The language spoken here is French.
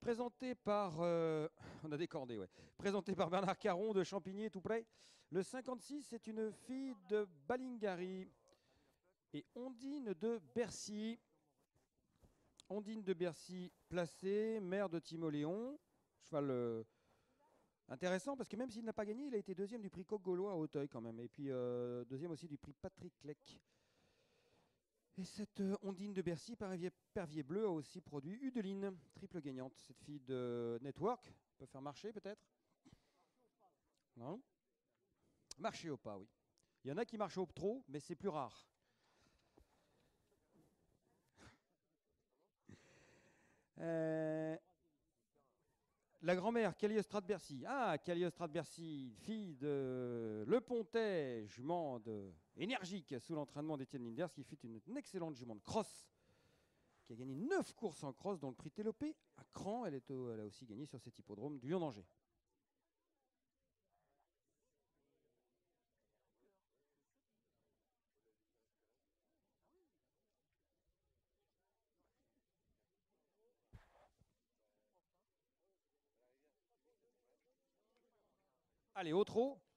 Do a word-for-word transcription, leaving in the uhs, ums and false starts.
présenté par, euh, on a décordé, ouais. Présenté par Bernard Caron de Champigny, tout près. Le cinquante-six, c'est une fille de Balingari. Et Ondine de Bercy. Ondine de Bercy placée, mère de Timoléon. Cheval euh, intéressant parce que même s'il n'a pas gagné, il a été deuxième du prix Coq Gaulois à Auteuil quand même. Et puis euh, deuxième aussi du prix Patrick Lec. Et cette euh, Ondine de Bercy, Pervier, Pervier Bleu, a aussi produit Udeline, triple gagnante. Cette fille de Network peut faire marcher peut-être. Non. Marcher au pas, oui. Il y en a qui marchent au trop, mais c'est plus rare. Euh, la grand-mère, Calliostra de Bercy. Ah, Calliostra de Bercy, fille de Le Pontet, jument de... énergique sous l'entraînement d'Étienne Linders, qui fut une, une excellente jument de cross, qui a gagné neuf courses en cross, dont le prix Télopé à Cran. Elle, est au, elle a aussi gagné sur cet hippodrome du Lyon-d'Angers. Allez, au trot.